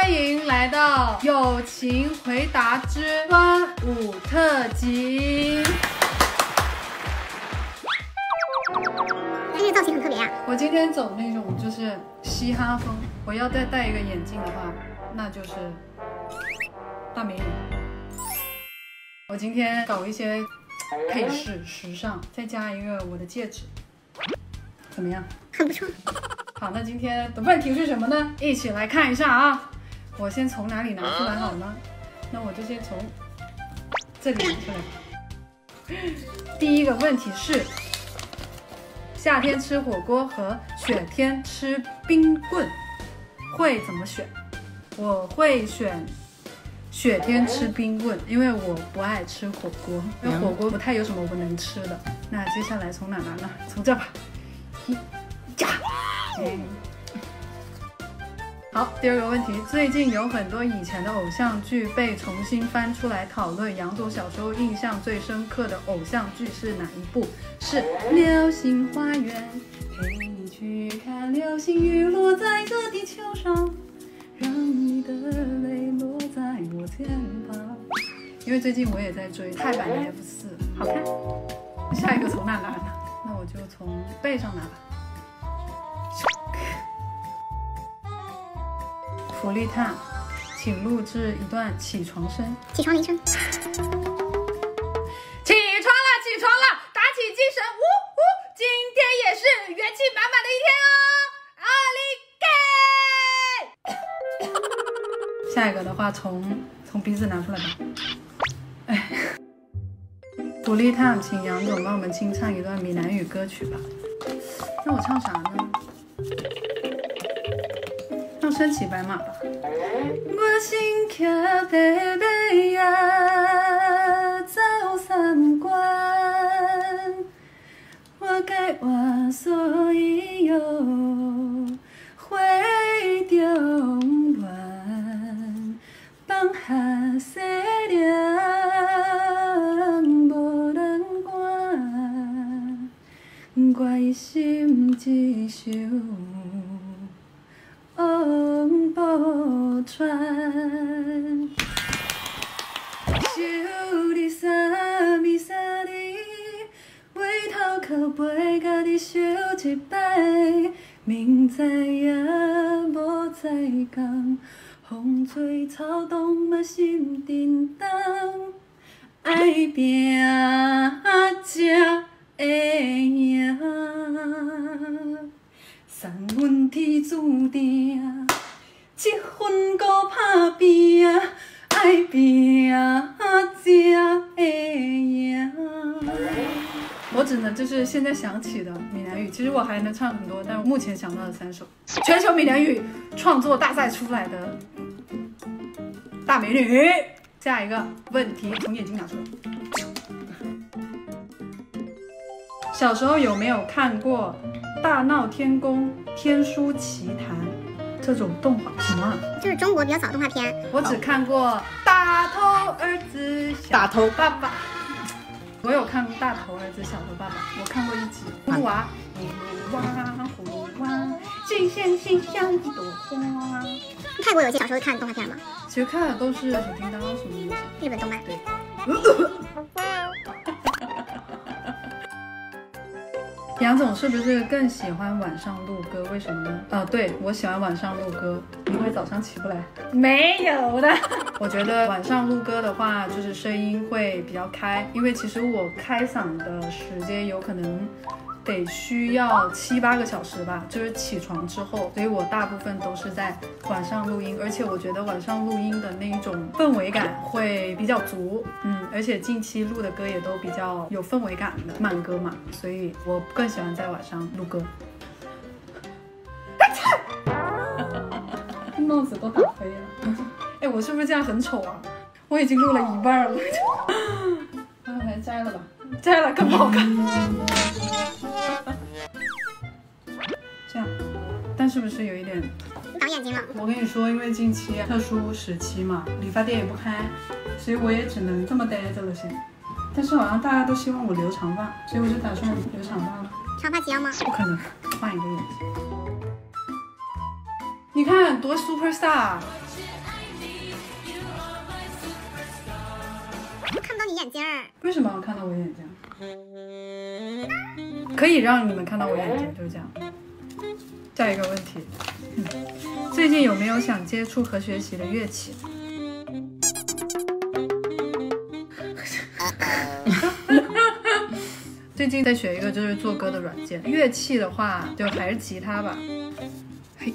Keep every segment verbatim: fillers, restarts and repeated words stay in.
欢迎来到友情回答之端午特辑。 这个造型很特别呀、啊。 我今天走那种就是嘻哈风，我要再戴一个眼镜的话，那就是大美女。我今天搞一些配饰时尚，再加一个我的戒指，怎么样？ 很不错。 好，那今天的问题是什么呢？一起来看一下啊！我先从哪里拿出来好呢？那我就先从这里拿出来。第一个问题是：夏天吃火锅和雪天吃冰棍，会怎么选？我会选雪天吃冰棍，因为我不爱吃火锅，因为火锅不太有什么我能吃的。那接下来从哪拿呢？从这吧。一呀，嗯。好，第二个问题，最近有很多以前的偶像剧被重新翻出来讨论，杨总小时候印象最深刻的偶像剧是哪一部？是《流星花园》，陪你去看流星雨落在这地球上，让你的泪落在我肩膀。因为最近我也在追泰版的 F 四，好看。下一个从哪拿呢？那我就从背上拿吧。福利探，请录制一段起床声。 起床铃声。 起床了，起床了，打起精神，呜呜！今天也是元气满满的一天哦，阿里给。下一个的话，从从鼻子拿出来吧。哎，福利探，请杨总帮我们清唱一段闽南语歌曲吧。那我唱啥呢？唱身骑白马吧。我心骑白马呀，走三关，我该我所以有会中原，放下西凉无人管，我一心只想往宝川，想你三暝三日，回头靠背甲你相一摆，明知影无再讲，风吹草动嘛心震动，爱拼才会赢。三分天注定，七分孤打拼，爱拼才会赢。我只能就是现在想起的闽南语，其实我还能唱很多，但是目前想到的三首。全球闽南语创作大赛出来的大美女。下一个问题，从眼睛拿出来。小时候有没有看过《大闹天宫》《天书奇谭》这种动画？什么、啊？ 就是中国比较早的动画片。 我只看过《大头儿子小头爸爸》。我有看过《大头儿子小头爸爸》，我看过一集。葫芦娃，葫芦娃，葫芦娃，金线心像一朵花。 泰国有些小时候看动画片吗？ 其实看的都是小叮当什么的。 日本动漫。 对。杨总是不是更喜欢晚上录歌？为什么呢？啊，对，我喜欢晚上录歌，因为早上起不来。没有的。我觉得晚上录歌的话，就是声音会比较开，因为其实我开嗓的时间有可能得需要七八个小时吧，就是起床之后，所以我大部分都是在晚上录音，而且我觉得晚上录音的那一种氛围感会比较足，嗯，而且近期录的歌也都比较有氛围感的慢歌嘛，所以我更喜欢在晚上录歌。帽子都打飞了，哎，我是不是这样很丑啊？我已经录了一半了，那我来摘了吧，摘了更不好看。这样，但是不是有一点挡眼睛了？ 我跟你说，因为近期特殊时期嘛，理发店也不开，所以我也只能这么待着了先。但是好像大家都希望我留长发，所以我就打算留长发了。 长发及腰吗？ 不可能，换一个眼睛。你看多 super star， 看不到你眼睛儿。 为什么要看到我眼睛？可以让你们看到我眼睛，就是这样。下一个问题，嗯，最近有没有想接触和学习的乐器？最近在学一个就是做歌的软件，乐器的话就还是吉他吧。嘿，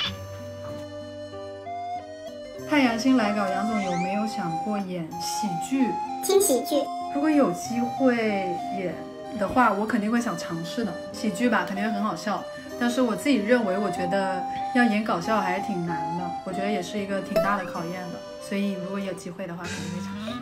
太阳星来稿，杨总有没有想过演喜剧？ 轻喜剧。 如果有机会演的话，我肯定会想尝试的。喜剧吧，肯定会很好笑，但是我自己认为，我觉得要演搞笑还是挺难的，我觉得也是一个挺大的考验的。所以如果有机会的话，肯定会尝试。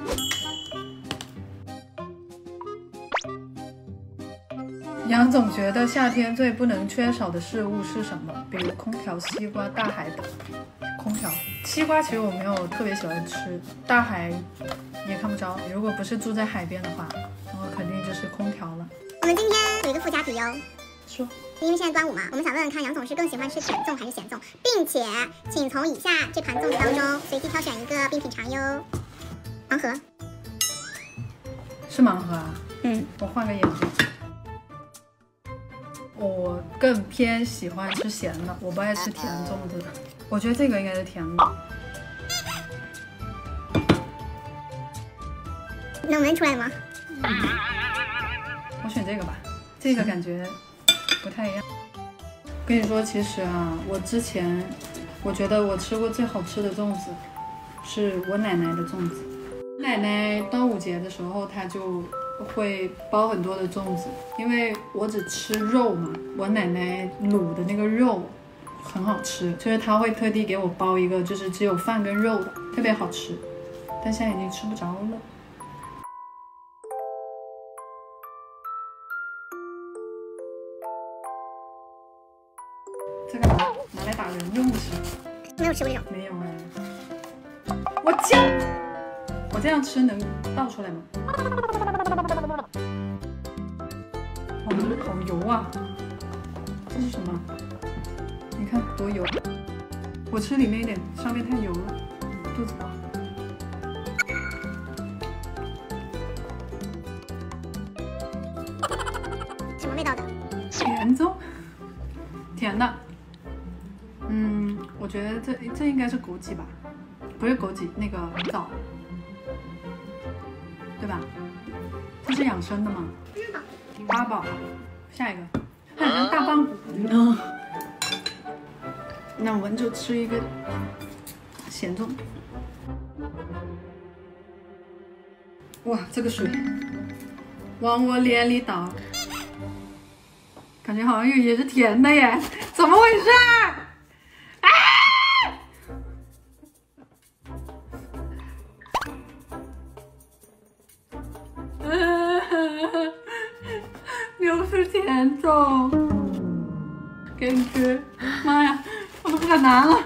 杨总觉得夏天最不能缺少的事物是什么？比如空调、西瓜、大海等。空调、西瓜其实我没有特别喜欢吃，大海也看不着。如果不是住在海边的话，我肯定就是空调了。 我们今天有一个附加题哟， 说， 因为现在端午嘛，我们想问问看杨总是更喜欢吃甜粽还是咸粽，并且请从以下这盘粽子当中随机挑选一个并品尝哟。盲盒。 是盲盒啊？ 嗯， 我换个眼睛。我更偏喜欢吃咸的，我不爱吃甜粽子。我觉得这个应该是甜的。 能闻出来吗？ 嗯、我选这个吧，这个感觉不太一样。跟你说，其实啊，我之前我觉得我吃过最好吃的粽子是我奶奶的粽子。奶奶端午节的时候，她就会包很多的粽子，因为我只吃肉嘛，我奶奶卤的那个肉很好吃，就是她会特地给我包一个，就是只有饭跟肉的，特别好吃，但现在已经吃不着了。这干嘛？拿来打人用的是？ 没有吃过这种。 没有哎。我这样，我这样吃能倒出来吗？好好油啊！这是什么？你看多油！我吃里面一点，上面太油了，肚子饱。 什么味道的？ 甜粽，甜的。嗯，我觉得这这应该是枸杞吧，不是枸杞，那个枣，对吧？这是养生的吗？八宝，下一个，它很像大棒骨。嗯，那我们就吃一个咸粽。哇，这个水往我脸里倒，感觉好像也是甜的耶，怎么回事？啊！又是甜粽，给你吃。妈呀，我都不敢拿了。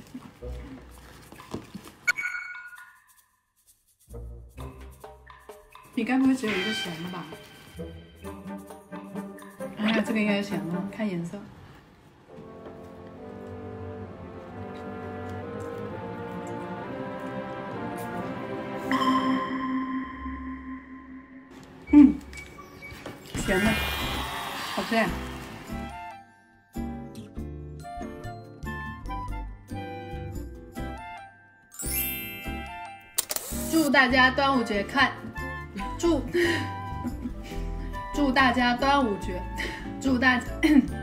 你该不会只有一个咸的吧？哎呀，这个应该是咸的，看颜色。嗯，咸的，好吃呀。祝大家端午节看，祝祝大家端午节，祝大家。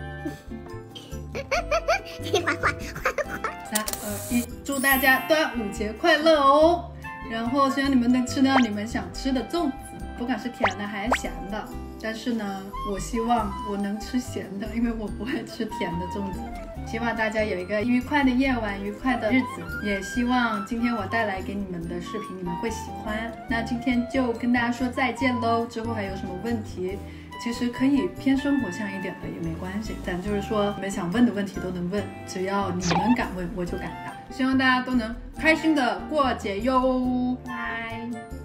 缓缓缓缓。 三二一，祝大家端午节快乐哦！然后希望你们能吃到你们想吃的粽子，不管是甜的还是咸的。但是呢，我希望我能吃咸的，因为我不爱吃甜的粽子。希望大家有一个愉快的夜晚，愉快的日子。也希望今天我带来给你们的视频你们会喜欢。那今天就跟大家说再见喽。之后还有什么问题，其实可以偏生活向一点的也没关系。咱就是说你们想问的问题都能问，只要你们敢问，我就敢答。希望大家都能开心的过节哟，拜。